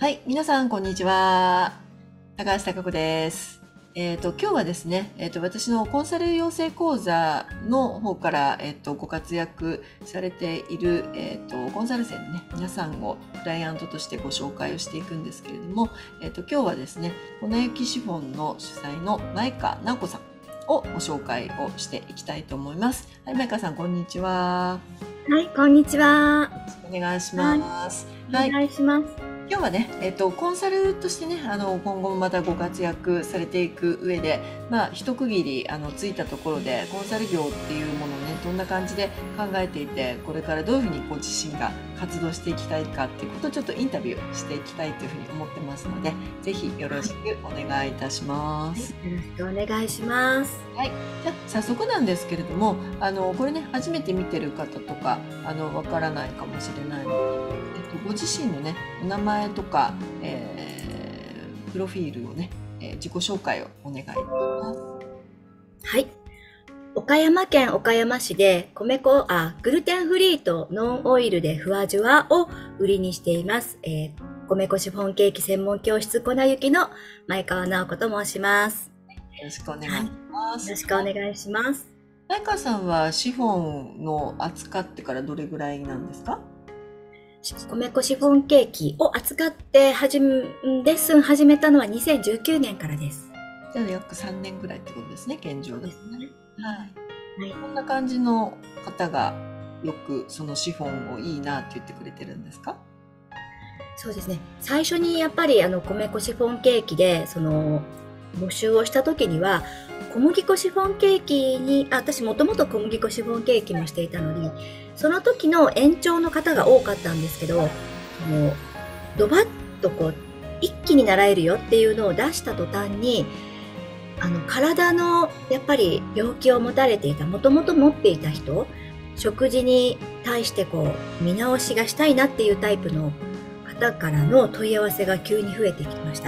はい、皆さん、こんにちは。高橋貴子です。今日はですね、私のコンサル養成講座の方から、ご活躍されている、コンサル生のね、皆さんをクライアントとしてご紹介をしていくんですけれども、今日はですね、粉雪シフォンの主催の前川直子さんをご紹介をしていきたいと思います。はい、前川さん、こんにちは。 はい、こんにちは。 よろしくお願いします。 はい、お願いします。 今日はね、コンサルとしてね、今後もまたご活躍されていく上で、一区切り、ついたところで、コンサル業っていうものをね、どんな感じで考えていて、これからどういうふうにご自身が活動していきたいかっていうことをちょっとインタビューしていきたいというふうに思ってますので、ぜひよろしくお願いいたします。 よろしくお願いします。 はい。じゃあ、早速なんですけれども、これね、初めて見てる方とか、わからないかもしれないので、ご自身のね、お名前とか、プロフィールをね、自己紹介をお願いします。 はい。岡山県岡山市でグルテンフリーとノンオイルでふわじゅわを売りにしています。米粉シフォンケーキ専門教室粉雪の前川直子と申します。 よろしくお願いします。 よろしくお願いします。 前川さんはシフォンの扱ってからどれぐらいなんですか？ 米粉シフォンケーキを扱ってレッスン始めたのは2019年からです。 じゃあ約3年ぐらいってことですね、現状ですね。はい。 はい。 こんな感じの方がよくそのシフォンをいいなって言ってくれてるんですか？ そうですね。最初にやっぱり米粉シフォンケーキで募集をした時には小麦粉シフォンケーキに私もともと小麦粉シフォンケーキもしていたのに、その時の延長の方が多かったんですけど、ドバッと一気に習えるよっていうのを出した途端に体のやっぱり病気を持たれていた、もともと持っていた人、食事に対して見直しがしたいなっていうタイプの方からの問い合わせが急に増えてきました。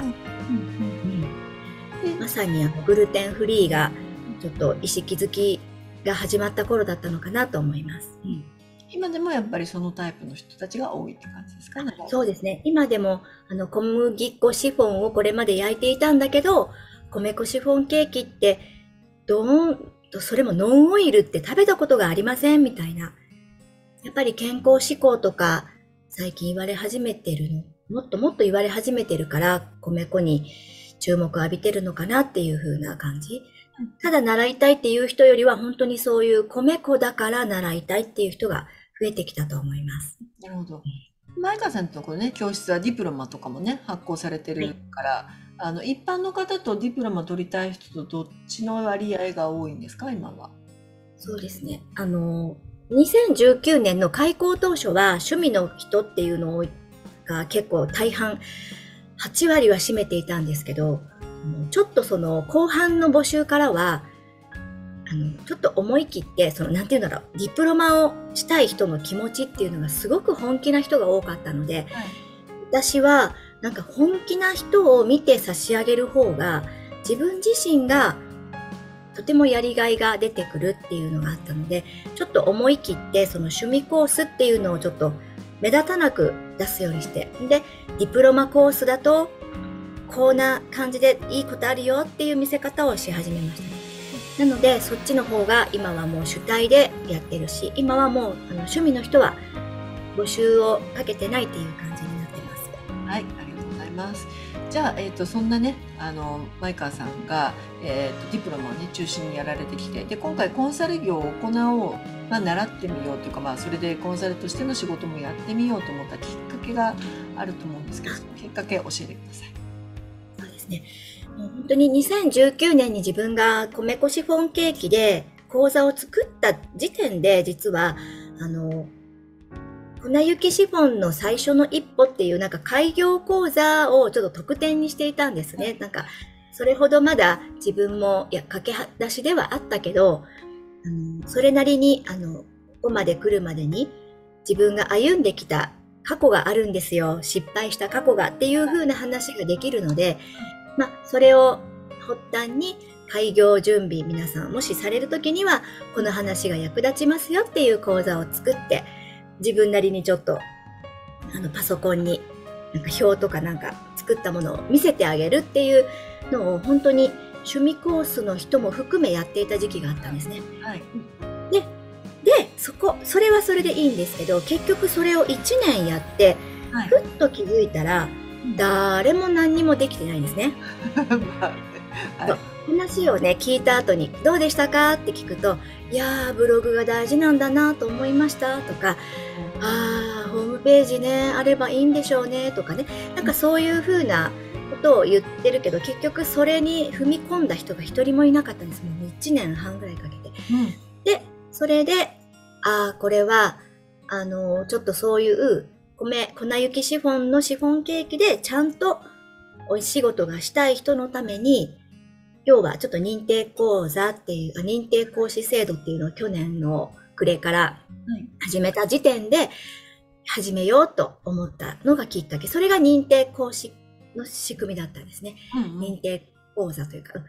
まさにグルテンフリーがちょっと意識づきが始まった頃だったのかなと思います。 今でもやっぱりそのタイプの人たちが多いって感じですかね？ そうですね。今でも小麦粉シフォンをこれまで焼いていたんだけど、米粉シフォンケーキってそれもノンオイルって食べたことがありませんみたいな。やっぱり健康志向とか最近言われ始めてるの、もっともっと言われ始めてるから米粉に注目を浴びてるのかなっていう風な感じ。ただ習いたいっていう人よりは本当にそういう米粉だから習いたいっていう人が増えてきたと思います。 なるほど。前川さんのところね、教室はディプロマとかもね、発行されてるから、一般の方とディプロマ取りたい人とどっちの割合が多いんですか、今は？ そうですね。2019年の開校当初は趣味の人っていうのが結構大半、8割は占めていたんですけど、ちょっと後半の募集からは、ちょっと思い切って、なんていうんだろう、ディプロマをしたい人の気持ちっていうのがすごく本気な人が多かったので、私はなんか本気な人を見て差し上げる方が、自分自身がとてもやりがいが出てくるっていうのがあったので、ちょっと思い切って趣味コースっていうのをちょっと目立たなく出すようにして、で、ディプロマコースだとこんな感じでいいことあるよっていう見せ方をし始めました。なのでそっちの方が今はもう主体でやってるし、今はもう趣味の人は募集をかけてないっていう感じになってます。 はい、ありがとうございます。じゃあ、そんなね、前川さんが、ディプロマをね、中心にやられてきて、で、今回コンサル業を行おう、習ってみようというか、それでコンサルとしての仕事もやってみようと思ったきっかけがあると思うんですけど、そのきっかけを教えてください。 そうですね。もう本当に2019年に自分が米粉シフォンケーキで講座を作った時点で、実は、粉雪シフォンの最初の一歩っていう開業講座をちょっと特典にしていたんですね。それほどまだ自分も駆け出しではあったけど、それなりにここまで来るまでに自分が歩んできた過去があるんですよ。失敗した過去がっていう風な話ができるので、それを発端に開業準備皆さんもしされるときにはこの話が役立ちますよっていう講座を作って、自分なりにちょっとパソコンになんか表とかなんか作ったものを見せてあげるっていうのを本当に趣味コースの人も含めやっていた時期があったんですね。 はい。 で、それはそれでいいんですけど、結局それを1年やって、 はい。 ふっと気づいたら、誰も何にもできてないんですね。 まあね、はい。 話をね、聞いた後に、どうでしたかって聞くと、いやー、ブログが大事なんだなと思いましたとか、ホームページね、あればいいんでしょうねとかね、なんかそういう風なことを言ってるけど、結局それに踏み込んだ人が一人もいなかったんです。もう1年半ぐらいかけて。で、それで、これは、ちょっとそういう粉雪シフォンのシフォンケーキでちゃんとお仕事がしたい人のために、要はちょっと認定講座っていう、認定講師制度っていうのを去年の暮れから始めた時点で始めようと思ったのがきっかけ。それが認定講師の仕組みだったんですね。認定講座というか、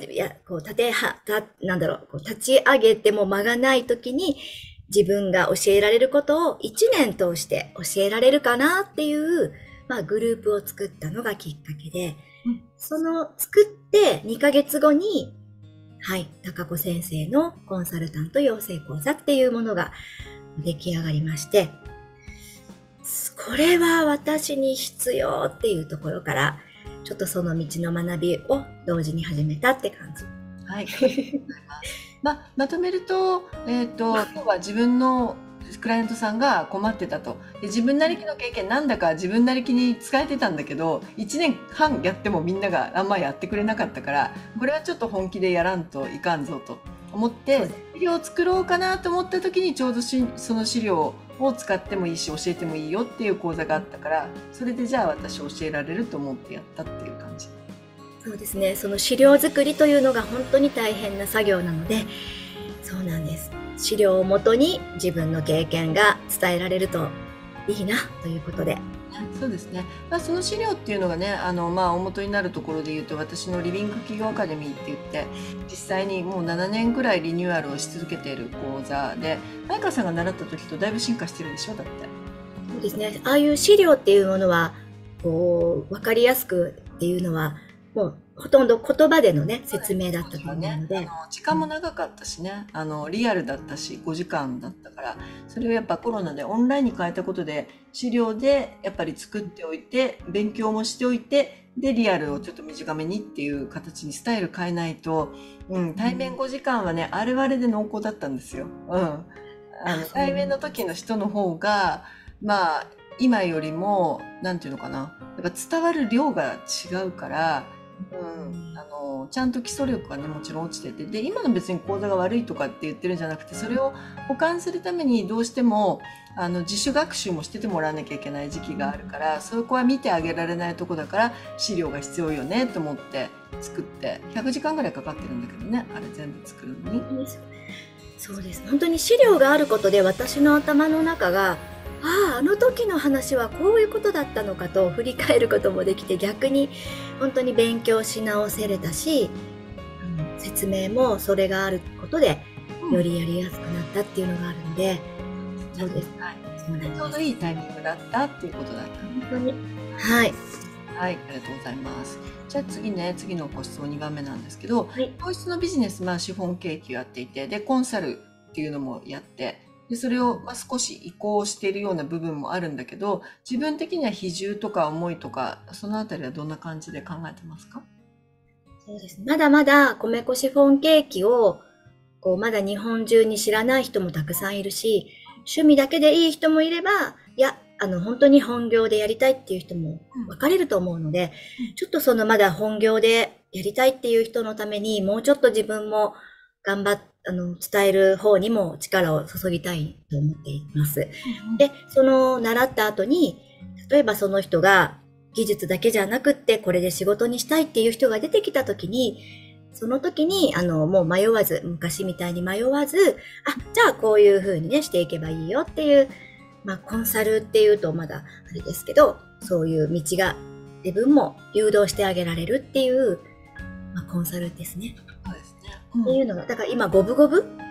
立ち上げても間がない時に自分が教えられることを1年通して教えられるかなっていう、グループを作ったのがきっかけで、作って2ヶ月後に、高子先生のコンサルタント養成講座っていうものが出来上がりまして、これは私に必要っていうところから、ちょっとその道の学びを同時に始めたって感じ。 はい。まとめると、今日は自分のクライアントさんが困ってたと。で、自分なりきの経験なんだか自分なりきに使えてたんだけど、1年半やってもみんながあんまやってくれなかったから、これはちょっと本気でやらんといかんぞと思って、資料を作ろうかなと思った時にちょうどその資料を使ってもいいし教えてもいいよっていう講座があったから、それでじゃあ私教えられると思ってやったっていう感じ。 そうですね。その資料作りというのが本当に大変な作業なので、そうなんです。資料をもとに自分の経験が伝えられるといいなということで。 そうですね。その資料っていうのがね、大元になるところで言うと、私のリビング企業アカデミーって言って、実際にもう7年ぐらいリニューアルをし続けている講座で、彩香さんが習った時とだいぶ進化してるでしょ、だって。 そうですね。ああいう資料っていうものは、わかりやすくっていうのは、もうほとんど言葉でのね、説明だったと思うので。 時間も長かったしね、リアルだったし、5時間だったから、それをやっぱコロナでオンラインに変えたことで、資料でやっぱり作っておいて、勉強もしておいて、で、リアルをちょっと短めにっていう形にスタイル変えないと、対面5時間はね、あれはあれで濃厚だったんですよ。対面の時の人の方が、今よりも、なんていうのかな、やっぱ伝わる量が違うから、ちゃんと基礎力がね、もちろん落ちてて、で、今の別に講座が悪いとかって言ってるんじゃなくて、それを補完するためにどうしても、自主学習もしててもらわなきゃいけない時期があるから、そこは見てあげられないとこだから、資料が必要よね、と思って作って、100時間ぐらいかかってるんだけどね、あれ全部作るのに。 そうです。本当に資料があることで私の頭の中が、あの時の話はこういうことだったのかと振り返ることもできて、逆に本当に勉強し直せれたし、説明もそれがあることでよりやりやすくなったっていうのがあるので、そうです。 ちょうどいいタイミングだったっていうことだった。 本当に。はい。 はい、ありがとうございます。じゃあ次のご質問2番目なんですけど、教室のビジネス、シフォンケーキをやっていて、で、コンサルっていうのもやって、で、それを少し移行しているような部分もあるんだけど、自分的には比重とか思いとか、そのあたりはどんな感じで考えてますか？ そうですね。まだまだ米粉シフォンケーキを、まだ日本中に知らない人もたくさんいるし、趣味だけでいい人もいれば、いや、本当に本業でやりたいっていう人も分かれると思うので、ちょっとまだ本業でやりたいっていう人のために、もうちょっと自分も頑張って、伝える方にも力を注ぎたいと思っています。で、習った後に、例えばその人が技術だけじゃなくって、これで仕事にしたいっていう人が出てきた時に、その時に、もう迷わず、昔みたいに迷わず、じゃあこういう風にね、していけばいいよっていう、コンサルっていうとまだあれですけど、そういう道が自分も誘導してあげられるっていう、コンサルですね。 そうですね。 っていうのが、だから今五分五分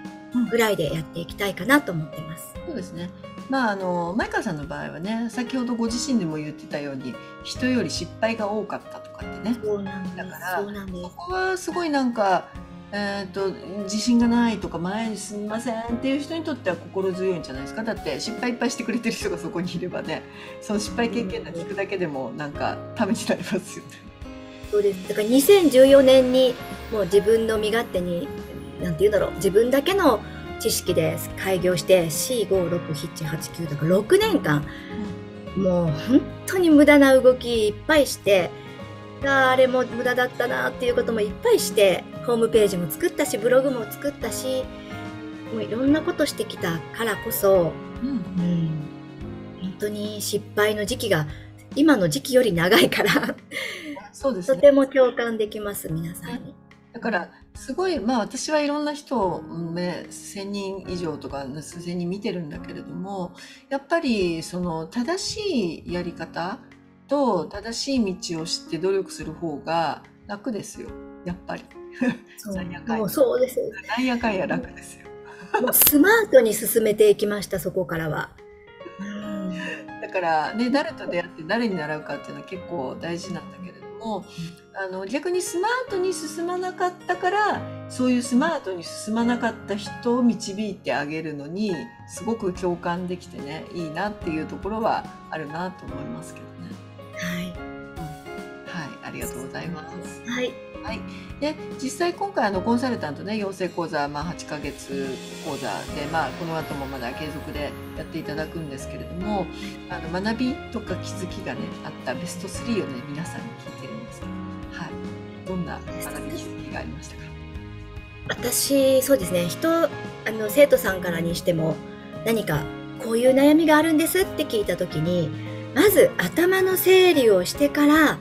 ぐらいでやっていきたいかなと思ってます。 そうですね。前川さんの場合はね、先ほどご自身でも言ってたように、人より失敗が多かったとかってね。 そうなんです。 だからそうなんです。 そこはすごいなんか、自信がないとか前にすみませんっていう人にとっては心強いんじゃないですか。だって失敗いっぱいしてくれてる人がそこにいればね、その失敗経験談聞くだけでもなんかためになりますよね。 そうです。だから2014年にもう自分の身勝手に、なんて言うんだろう、自分だけの知識で開業して4、5、6、7、8、9だから6年間、もう本当に無駄な動きいっぱいして、あれも無駄だったなっていうこともいっぱいして、ホームページも作ったし、ブログも作ったし、もういろんなことしてきたからこそ、本当に失敗の時期が今の時期より長いからそうですね。 とても共感できます、皆さんに。 だからすごい、私はいろんな人を、1000人以上とか数千人見てるんだけれども、やっぱりその正しいやり方と正しい道を知って努力する方が楽ですよ、やっぱり。 もうそうです。 なんやかんや楽ですよ。 もうスマートに進めていきました、そこからは。 だからね、誰と出会って誰に習うかっていうのは結構大事なんだけれども、逆にスマートに進まなかったから、そういうスマートに進まなかった人を導いてあげるのにすごく共感できてね、いいなっていうところはあるなと思いますけどね。 はい、 はい、ありがとうございます。 はい、 はい、で実際今回コンサルタントね、養成講座、8ヶ月講座で、この後もまだ継続でやっていただくんですけれども、学びとか気づきがねあったベスト3をね皆さんに聞いてるんですけど、はい、どんな学び気づきがありましたか？ 私、そうですね、生徒さんからにしても何かこういう悩みがあるんですって聞いたときに、まず頭の整理をしてから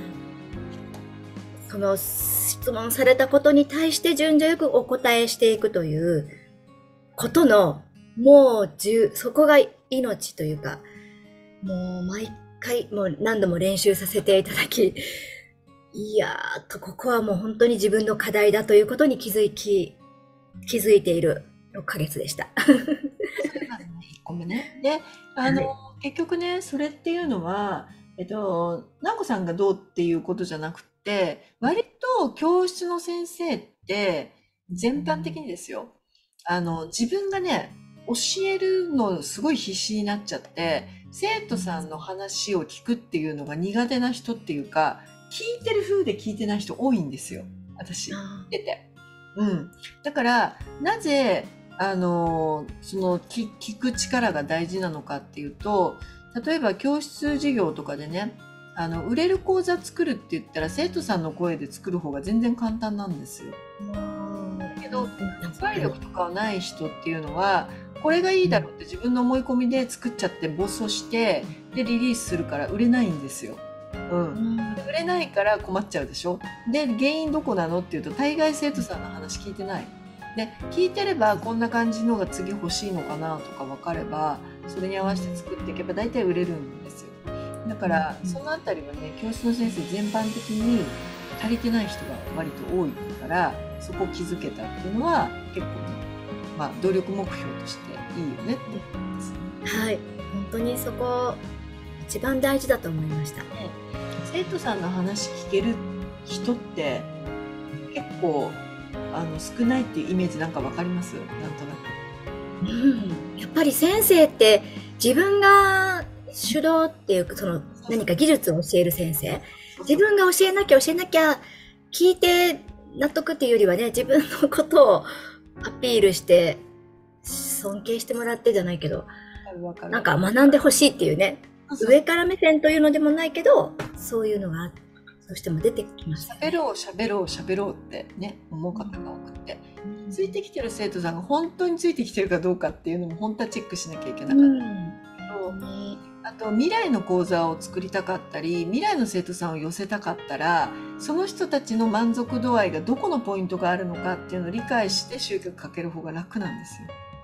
その質問されたことに対して順序よくお答えしていくということの、もうそこが命というか、もう毎回もう何度も練習させていただき、いやーと、ここはもう本当に自分の課題だということに気づいている6ヶ月でした。 それまずね、1個目ね。で、結局ね、それっていうのは、直子さんがどうっていうことじゃなくて、割と教室の先生って全般的にですよ、自分がね、教えるのすごい必死になっちゃって、生徒さんの話を聞くっていうのが苦手な人っていうか、聞いてる風で聞いてない人多いんですよ、私。出て。だから、なぜ、その聞く力が大事なのかっていうと、例えば教室授業とかでね、売れる講座作るって言ったら生徒さんの声で作る方が全然簡単なんですよ。だけど、発売力とかはない人っていうのは、これがいいだろうって自分の思い込みで作っちゃって暴走して、でリリースするから売れないんですよ。売れないから困っちゃうでしょ。で、原因どこなのっていうと、大概生徒さんの話聞いてない。で、聞いてればこんな感じのが次欲しいのかなとか分かれば、それに合わせて作っていけば大体売れるんですよ。だから、そのあたりはね、教室の先生全般的に足りてない人が割と多いから、そこを気づけたっていうのは結構ね、努力目標としていいよねってことですね。 はい、本当にそこ一番大事だと思いました。 生徒さんの話聞ける人って結構少ないっていうイメージなんかわかります？なんとなく。やっぱり先生って自分が主導っていうか、その何か技術を教える先生、自分が教えなきゃ聞いて納得っていうよりはね、自分のことをアピールして尊敬してもらってじゃないけど、なんか学んでほしいっていうね、上から目線というのでもないけど、そういうのがどうしても出てきます。 喋ろうってね、思う方が多くて、ついてきてる生徒さんが本当についてきてるかどうかっていうのも本当はチェックしなきゃいけなかった。あと未来の講座を作りたかったり、未来の生徒さんを寄せたかったら、その人たちの満足度合いがどこのポイントがあるのかっていうのを理解して集客かける方が楽なんですよ。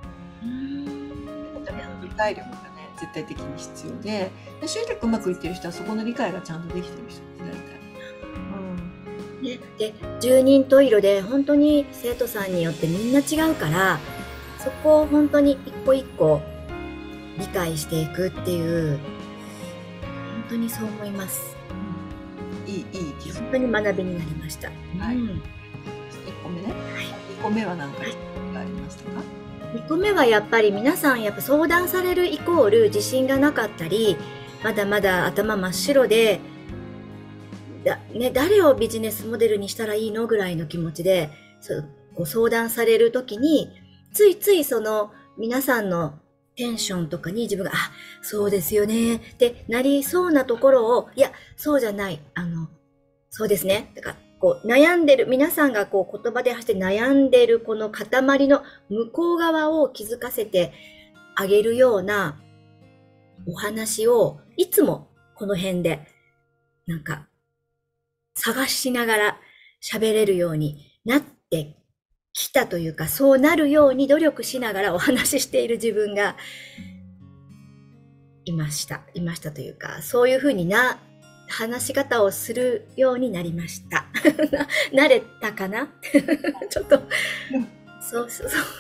理解力がね、絶対的に必要で、集客うまくいってる人はそこの理解がちゃんとできてる人です、大体。 で、十人十色で本当に生徒さんによってみんな違うから、 そこを本当に一個一個理解していくっていう、本当にそう思います。 いい気づき。 本当に学びになりました。 はい。1個目ね。2個目は何かがありましたか？2 個目はやっぱり皆さんやっぱ相談されるイコール自信がなかったり、まだまだ頭真っ白で、誰をビジネスモデルにしたらいいのぐらいの気持ちでご相談されるときに、ついついその皆さんのテンションとかに自分が、そうですよねってなりそうなところを、いや、そうじゃない、そうですね。だからこう悩んでる、皆さんがこう言葉で発して悩んでるこの塊の向こう側を気づかせてあげるようなお話をいつもこの辺でなんか探しながら喋れるようになってきたというか、そうなるように努力しながらお話ししている自分がいましたというか、そういうふうに話し方をするようになりました。慣れたかなちょっと、そう。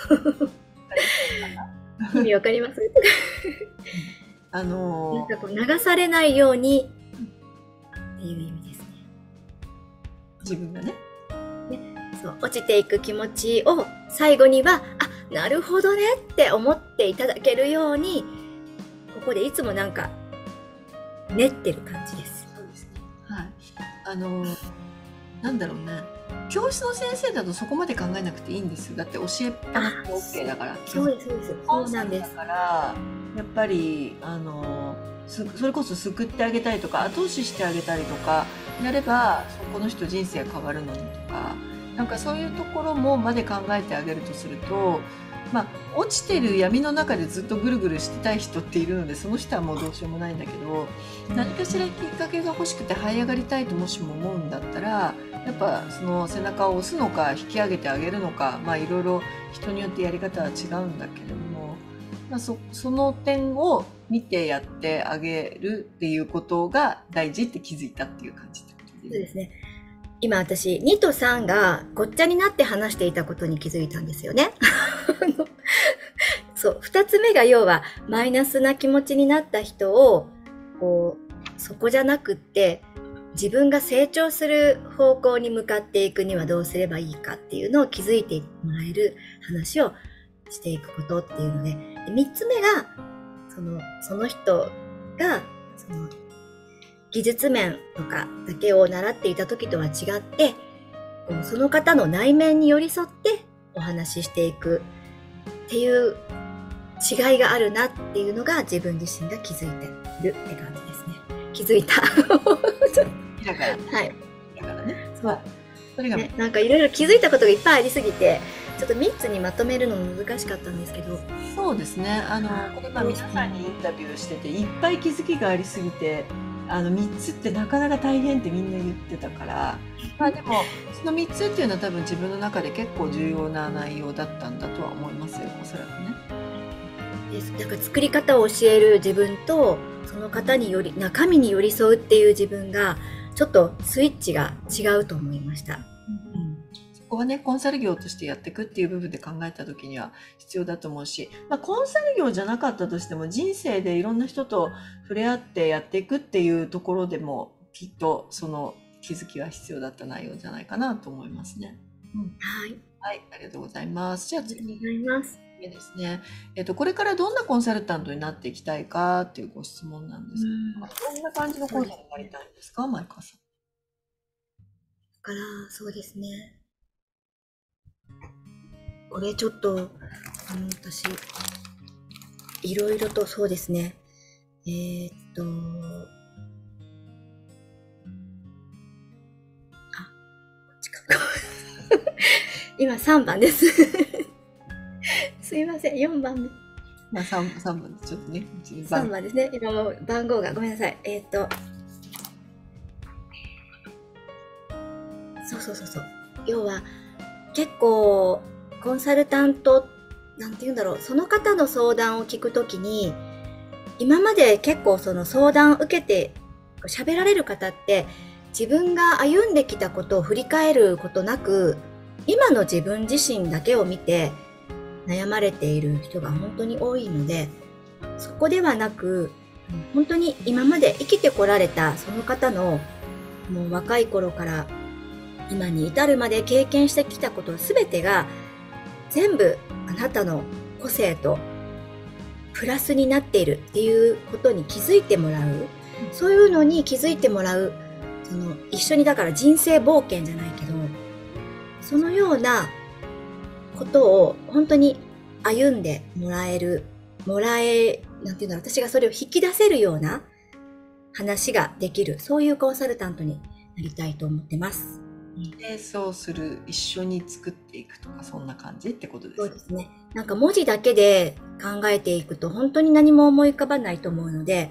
意味わかりますなんかこう流されないようにっていう意味ですね。 自分がね。 そう落ちていく気持ちを最後には、なるほどねって思っていただけるように、ここでいつもなんか練ってる感じです。 そうですね。はい。なんだろうね。教室の先生だとそこまで考えなくていいんですよ。だって教えっぱなしで OK だから。 そうです。そうなんです。 だからやっぱりそれこそ救ってあげたりとか後押ししてあげたりとかやれば、この人人生変わるのにとか、なんかそういうところもまで考えてあげるとすると、落ちてる闇の中でずっとぐるぐるしてたい人っているので、その人はもうどうしようもないんだけど、何かしらきっかけが欲しくて這い上がりたいともしも思うんだったら、やっぱその背中を押すのか引き上げてあげるのか、いろいろ人によってやり方は違うんだけれども、その点を見てやってあげるっていうことが大事って気づいたっていう感じってことで。 そうですね。今私2と3がごっちゃになって話していたことに気づいたんですよね。そう2つ目が要はマイナスな気持ちになった人をこうそこじゃなくって自分が成長する方向に向かっていくにはどうすればいいかっていうのを気づいてもらえる話をしていくことっていうので、3つ目がその人が技術面とかだけを習っていた時とは違って、その方の内面に寄り添ってお話ししていくっていう違いがあるなっていうのが自分自身が気づいてるって感じですね。気づいた。 だから、 はい。 だからね。 そう。それがね、なんかいろいろ気づいたことがいっぱいありすぎて、ちょっと3つにまとめるのも難しかったんですけど。 そうですね。これ皆さんにインタビューしてていっぱい気づきがありすぎて、3つってなかなか大変ってみんな言ってたから、でもその3つっていうのは多分自分の中で結構重要な内容だったんだとは思いますよ、おそらくね。 だから作り方を教える自分とその方に中身に寄り添うっていう自分がちょっとスイッチが違うと思いました。 そこはね、コンサル業としてやっていくっていう部分で考えた時には必要だと思うし、コンサル業じゃなかったとしても人生でいろんな人と触れ合ってやっていくっていうところでもきっとその気づきは必要だった内容じゃないかなと思いますね。 はい。 はい、ありがとうございます。じゃあ次になります。 ですね。これからどんなコンサルタントになっていきたいかっていうご質問なんですけど、どんな感じのコンサルになりたいんですか、マイカさん。 だからそうですね。これちょっと私いろいろとそうですね。こっちか。今3番です。すいません、4番目。 3番でちょっとね。 3番ですね。今も番号がごめんなさい。そう。要は結構コンサルタントなんて言うんだろう。その方の相談を聞くときに、今まで結構その相談を受けて喋られる方って自分が歩んできたことを振り返ることなく、今の自分自身だけを見て悩まれている人が本当に多いので、そこではなく、本当に今まで生きてこられたその方のもう若い頃から今に至るまで経験してきたこと全てが全部あなたの個性とプラスになっているっていうことに気づいてもらう、そういうのに気づいてもらう、一緒にだから人生冒険じゃないけど、そのようなことを本当に歩んでもらえ、なんていうんだろう、私がそれを引き出せるような話ができる、そういうコンサルタントになりたいと思ってます。 瞑想する、一緒に作っていくとか、そんな感じってことですか？ そうですね。なんか文字だけで考えていくと本当に何も思い浮かばないと思うので、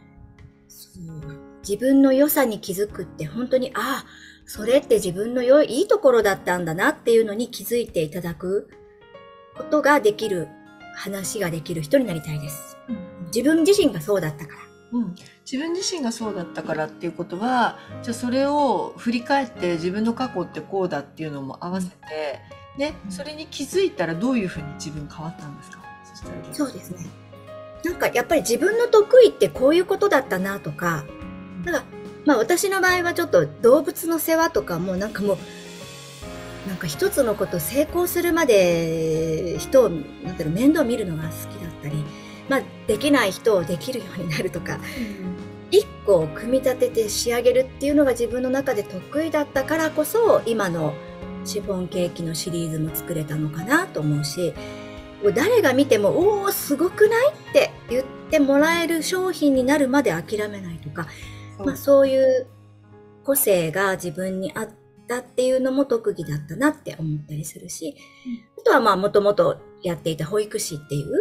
自分の良さに気づくって本当に、それって自分のいいところだったんだなっていうのに気づいていただくことができる、話ができる人になりたいです。自分自身がそうだったから。 自分自身がそうだったからっていうことは、じゃあそれを振り返って自分の過去ってこうだっていうのも合わせて、ね、それに気づいたらどういうふうに自分変わったんですか？ そうですね。なんかやっぱり自分の得意ってこういうことだったなとか、私の場合はちょっと動物の世話とかもなんか一つのこと成功するまで人を面倒見るのが好きだったり、できない人をできるようになるとか、一個を組み立てて仕上げるっていうのが自分の中で得意だったからこそ、今のシフォンケーキのシリーズも作れたのかなと思うし、誰が見ても、すごくないって言ってもらえる商品になるまで諦めないとか、そういう個性が自分にあったっていうのも特技だったなって思ったりするし、あとはもともとやっていた保育士っていう、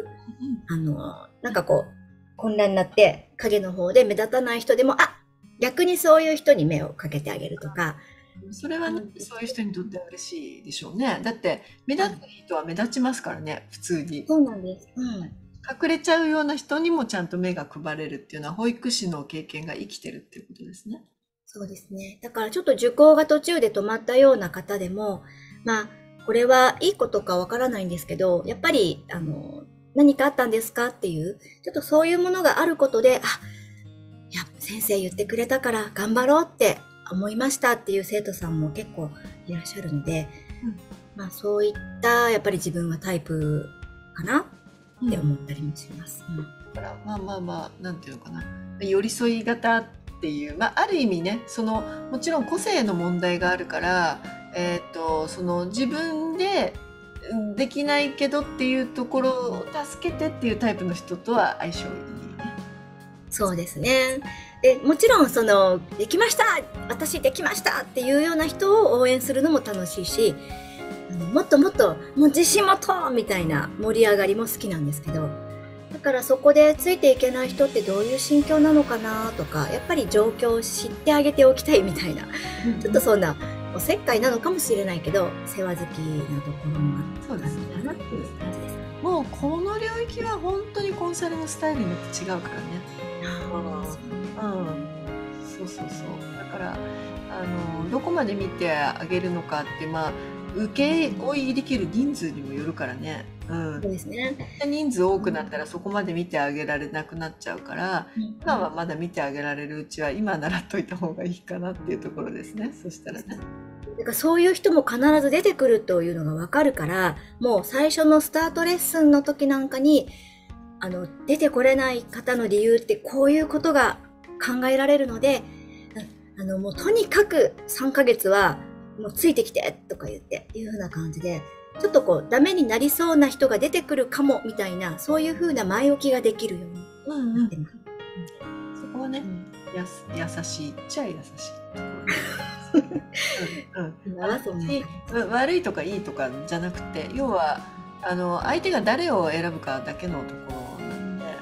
混乱になって影の方で目立たない人でも、逆にそういう人に目をかけてあげるとか、 それはね、そういう人にとっては嬉しいでしょうね。だって目立つ人は目立ちますからね、普通に。 そうなんです。 隠れちゃうような人にもちゃんと目が配れるっていうのは、保育士の経験が生きてるっていうことですね。 そうですね。だからちょっと受講が途中で止まったような方でも、これはいいことかわからないんですけど、やっぱり何かあったんですかっていう、ちょっとそういうものがあることで、先生言ってくれたから頑張ろうって思いましたっていう生徒さんも結構いらっしゃるので、そういったやっぱり自分はタイプかなって思ったりもします。 だからなんていうのかな、寄り添い型っていう、ある意味ね、もちろん個性の問題があるから、自分でできないけどっていうところを助けてっていうタイプの人とは相性いいよね。 そうですね。でもちろんできました、私できましたっていうような人を応援するのも楽しいし、もっともっともう自信持とうみたいな盛り上がりも好きなんですけど、だからそこでついていけない人ってどういう心境なのかなとか、やっぱり状況を知ってあげておきたいみたいな、ちょっとそんなおせっかいなのかもしれないけど、世話好きなところもあったのかなっていう感じです。 もうこの領域は本当にコンサルのスタイルによって違うからね。そうだからどこまで見てあげるのかって、受け負いできる人数にもよるからね。 そうですね。 人数多くなったらそこまで見てあげられなくなっちゃうから、今はまだ見てあげられるうちは今習っといた方がいいかなっていうところですね。そしたらね。 だからそういう人も必ず出てくるというのが分かるから、もう最初のスタートレッスンの時なんかに出てこれない方の理由ってこういうことが考えられるので、もうとにかく3ヶ月はもうついてきてとか言っていう風な感じで、ちょっとダメになりそうな人が出てくるかもみたいな、そういう風な前置きができるようになってます。 そこはね、優しいっちゃ優しい。悪いとかいいとかじゃなくて、要は相手が誰を選ぶかだけのところなんで、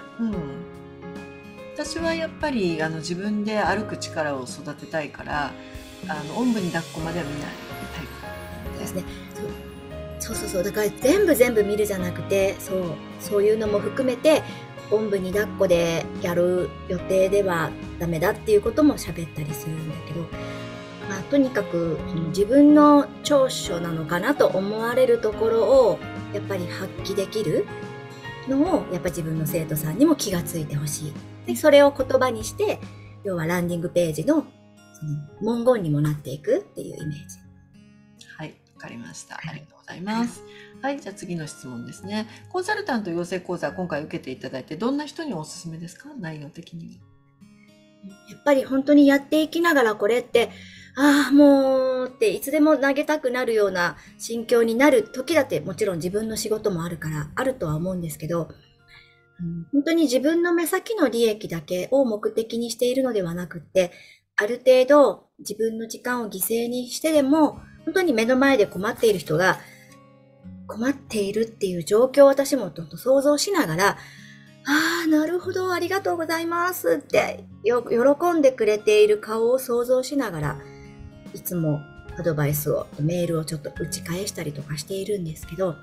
私はやっぱり自分で歩く力を育てたいから、おんぶに抱っこまでは見ないタイプですね。そうだから全部見るじゃなくて、そういうのも含めておんぶに抱っこでやる予定ではダメだっていうことも喋ったりするんだけど、とにかく自分の長所なのかなと思われるところをやっぱり発揮できるのをやっぱり自分の生徒さんにも気がついてほしい。でそれを言葉にして要はランディングページのその文言にもなっていくっていうイメージ。 はい、わかりました。ありがとうございます。はい、じゃあ次の質問ですね。コンサルタント養成講座今回受けていただいてどんな人におすすめですか？内容的には。 やっぱり本当にやっていきながらこれってもうっていつでも投げたくなるような心境になる時だってもちろん自分の仕事もあるからあるとは思うんですけど、本当に自分の目先の利益だけを目的にしているのではなくって、ある程度自分の時間を犠牲にしてでも本当に目の前で困っている人が困っているっていう状況を私もどんどん想像しながら、なるほど、ありがとうございますって喜んでくれている顔を想像しながらいつもアドバイスをメールをちょっと打ち返したりとかしているんですけど、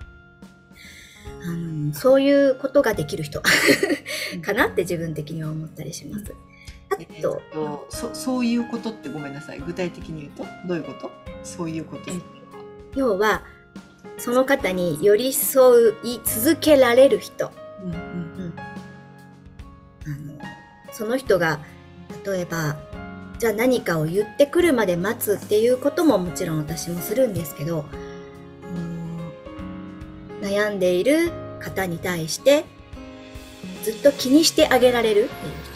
そういうことができる人かなって自分的には思ったりします。あと、 そういうことってごめんなさい。具体的に言うとどういうこと？そういうこと。 要はその方に寄り添い続けられる人。その人が例えばじゃあ何かを言ってくるまで待つっていうことももちろん私もするんですけど、悩んでいる方に対してずっと気にしてあげられる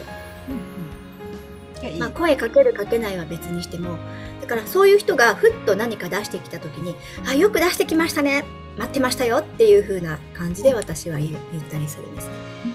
っていう人、声かけるかけないは別にしても、だからそういう人がふっと何か出してきた時によく出してきましたね、待ってましたよっていう風な感じで私は言ったりするんです。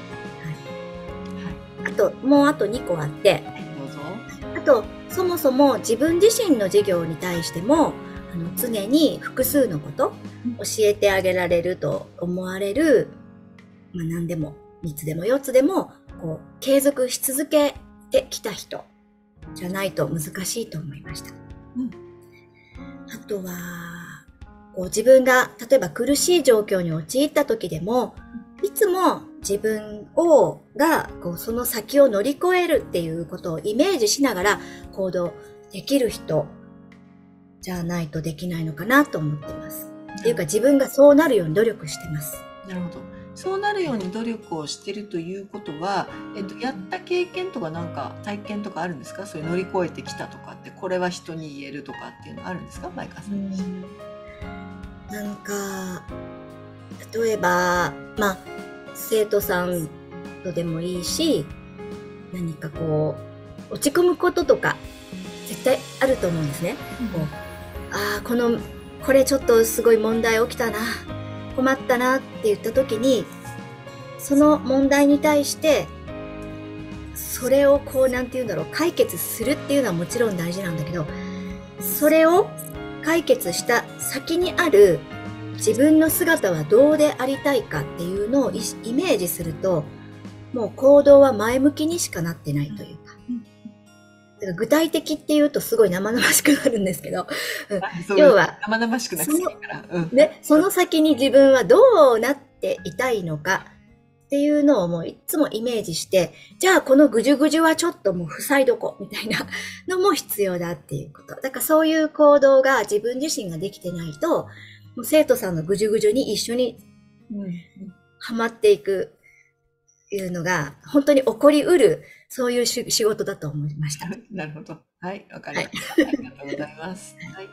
もうあと2個あって、あとそもそも自分自身の事業に対しても常に複数のこと教えてあげられると思われる、何でも3つでも4つでもこう継続し続けてきた人じゃないと難しいと思いました。あとは自分が例えば苦しい状況に陥った時でもいつも自分がその先を乗り越えるっていうことをイメージしながら行動できる人じゃないとできないのかなと思ってます。っていうか自分がそうなるように努力してます。 なるほど。そうなるように努力をしているということは、やった経験とかなんか体験とかあるんですか？そういう乗り越えてきたとかってこれは人に言えるとかっていうのあるんですか？前川さん。 なんか例えば生徒さんとでもいいし、何か落ち込むこととか絶対あると思うんですね。これちょっとすごい問題起きたな、困ったなって言った時に、その問題に対してそれを解決するっていうのはもちろん大事なんだけど、それを解決した先にある自分の姿はどうでありたいかっていうのをイメージすると、もう行動は前向きにしかなってないというか、だから具体的っていうとすごい生々しくなるんですけど、要は生々しくなくていいから、 その先に自分はどうなっていたいのかっていうのをもういつもイメージして、じゃあこのぐじゅぐじゅはちょっともう塞いどこみたいなのも必要だっていうこと。だからそういう行動が自分自身ができてないと、もう生徒さんのぐじゅぐじゅに一緒にはまっていくいうのが本当に起こりうる、そういう仕事だと思いました。 なるほど。はい、わかりました。ありがとうございます。はい。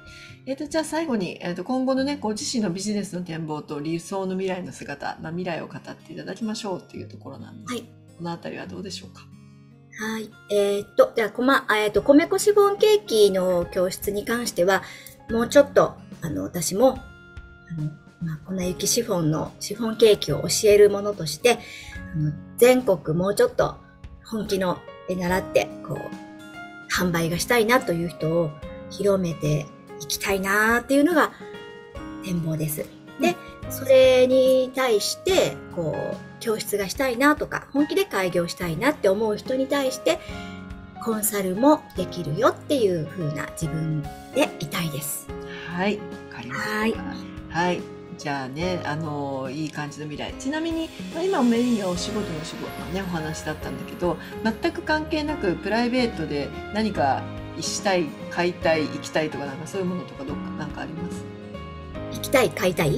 じゃあ最後に、今後のね、ご自身のビジネスの展望と理想の未来の姿、未来を語っていただきましょうっていうところなんです。このあたりはどうでしょうか。 はい。じゃあ、米粉シフォンケーキの教室に関しては、もうちょっと、私も、粉雪シフォンのシフォンケーキを教えるものとして、全国もうちょっと本気ので習って販売がしたいなという人を広めていきたいなっていうのが展望です。で、それに対して教室がしたいなとか本気で開業したいなって思う人に対してコンサルもできるよっていう風な自分でいたいです。 はい、わかりました。はい。じゃあね、いい感じの未来。ちなみに、今メインはお仕事のね、お話だったんだけど、全く関係なくプライベートで何かしたい、買いたい、行きたいとか、なんかそういうものとかどっかなんかあります？ 行きたい、買いたい？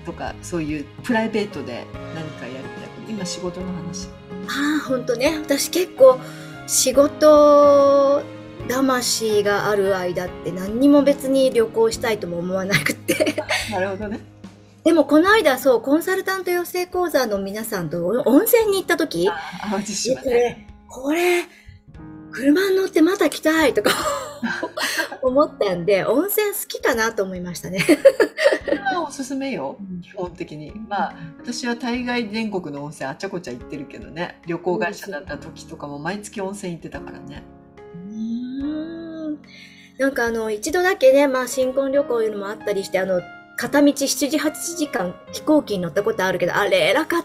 とか、そういうプライベートで何かやりたいこと、今仕事の話。 ああ、ほんとね。私結構仕事魂がある間って何にも別に旅行したいとも思わなくて。 なるほどね。 でもこの間、そう、コンサルタント養成講座の皆さんと温泉に行った時、 淡路島ね。 これ、車に乗ってまた来たいとか思ったんで、温泉好きかなと思いましたね。 これはおすすめよ、基本的に。まあ、私は大概全国の温泉あちゃこちゃ行ってるけどね、旅行会社だった時とかも毎月温泉行ってたからね。 なんか一度だけね、まあ新婚旅行いうのもあったりして、片道7時、8時間飛行機に乗ったことあるけど、あれ偉かって、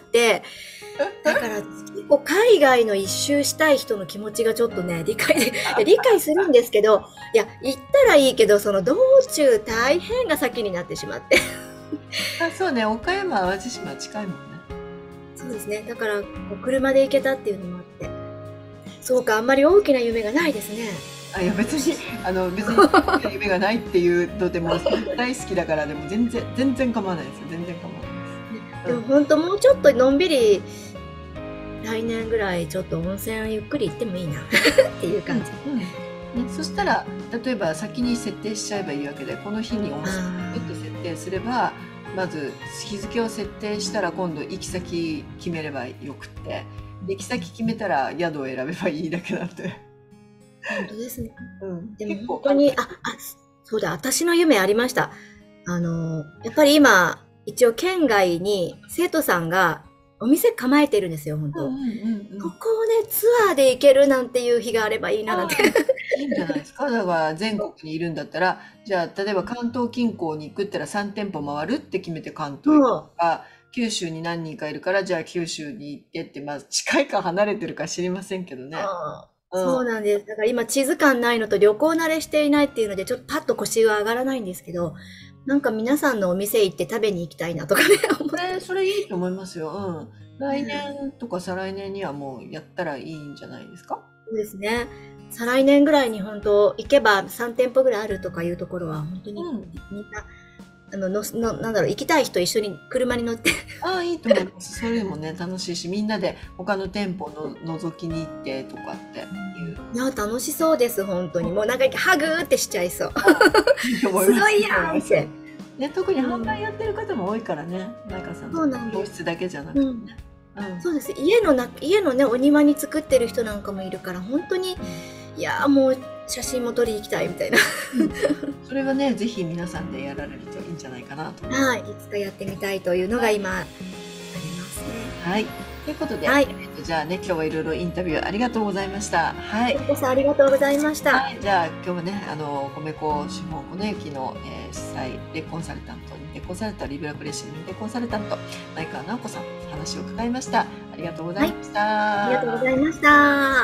だから結構海外の一周したい人の気持ちがちょっとね、理解するんですけど、いや、行ったらいいけど、その道中大変が先になってしまって。 あ、そうね、岡山、淡路島近いもんね。 そうですね。だから、車で行けたっていうのもあって。そうか、あんまり大きな夢がないですね。 いや別に夢がないっていうのでも大好きだから、でも全然構わないですよ。全然構わないです。 でも本当もうちょっとのんびり来年ぐらいちょっと温泉ゆっくり行ってもいいなっていう感じ。 ね、そしたら例えば先に設定しちゃえばいいわけで、この日に温泉に行くって設定すれば、まず日付を設定したら今度行き先決めればよくって、行き先決めたら宿を選べばいいだけなんで。 本当ですね。で結構も本当に、そうだ、私の夢ありました。やっぱり今、一応県外に生徒さんがお店構えてるんですよ、本当。ここをね、ツアーで行けるなんていう日があればいいななんて。 いいんじゃないですか。だから全国にいるんだったら、じゃあ例えば関東近郊に行くったら3店舗回るって決めて関東行くとか、九州に何人かいるからじゃあ九州に行ってって、まあ近いか離れてるか知りませんけどね。 そうなんです。だから今地図感ないのと旅行慣れしていないっていうのでちょっとパッと腰が上がらないんですけど、なんか皆さんのお店行って食べに行きたいなとかね。 それいいと思いますよ。来年とか再来年にはもうやったらいいんじゃないですか。 そうですね。再来年ぐらいに本当行けば3店舗ぐらいあるとかいうところは本当にみんな、なんだろう、行きたい人一緒に車に乗って。 いいと思います。それもね、楽しいし、みんなで他の店舗の覗きに行ってとかっていう。 いや、楽しそうです、本当に。もうなんかハグーってしちゃいそう。 すごいやんって。 ね、特に販売やってる方も多いからね、マイカさんの教室だけじゃなくてね。 そうです。家のね、お庭に作ってる人なんかもいるから、本当に、いやもう写真も撮りに行きたいみたいな。 それはね、ぜひ皆さんでやられるといいんじゃないかなと思います。 はい、いつかやってみたいというのが今ありますね。 はい。ということで、じゃあね、今日はいろいろインタビューありがとうございました。はい。 こそありがとうございました。 はい、じゃあ今日はね、米子資本この駅の、主催でコンサルタント、認定コンサルタント、リブラプレッシュ認定コンサルタント、前川直子さん、話を伺いました。ありがとうございました。 ありがとうございました。